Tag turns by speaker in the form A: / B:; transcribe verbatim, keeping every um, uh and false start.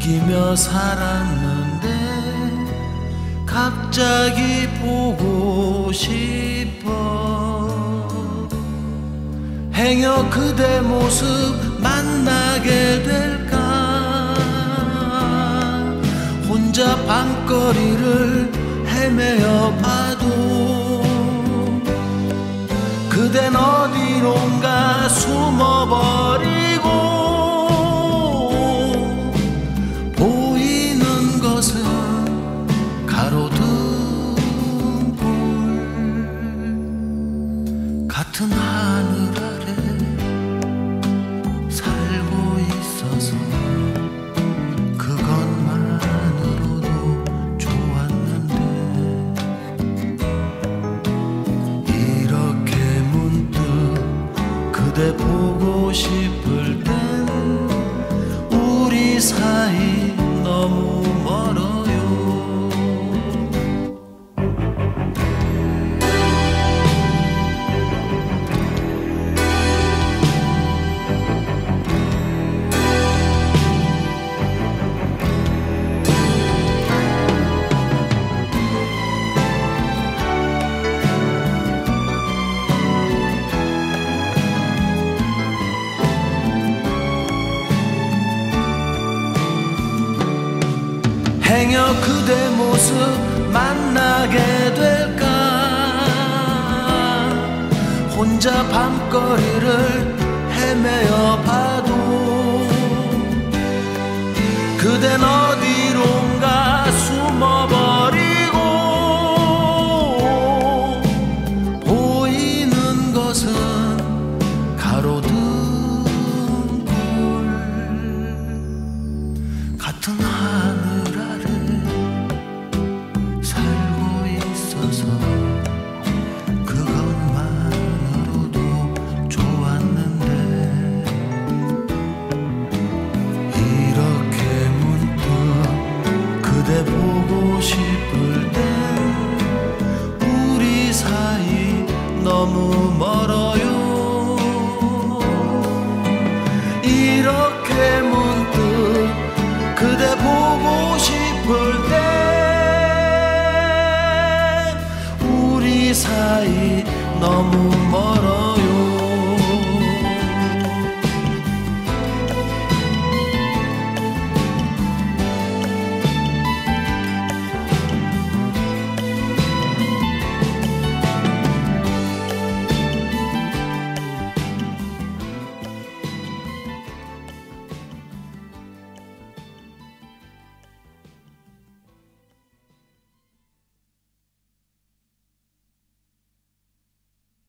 A: 웃기며 살았는데 갑자기 보고 싶어. 행여 그대 모습 만나게 될까. 혼자 밤거리를 헤매어 봐도 그댄 어디론가 숨어버리고 보이는 것은 가로등 불 같은 하늘 아래 살고 있어서 그것만으로도 좋았는데 이렇게 문득 그대 보고 싶을 땐 우리 사이 너무 멀어요. 행여 그대 모습 만나게 될까. 혼자 밤거리를 헤매어 봐도 그댄 어디론가 숨어버리고 보이는 것은 가로등 불 같은 하늘 살고 있어서 그것만으로도 좋았는데 이렇게 문득 그대 보고 싶을 땐 우리 사이 너무 멀어요. 이렇게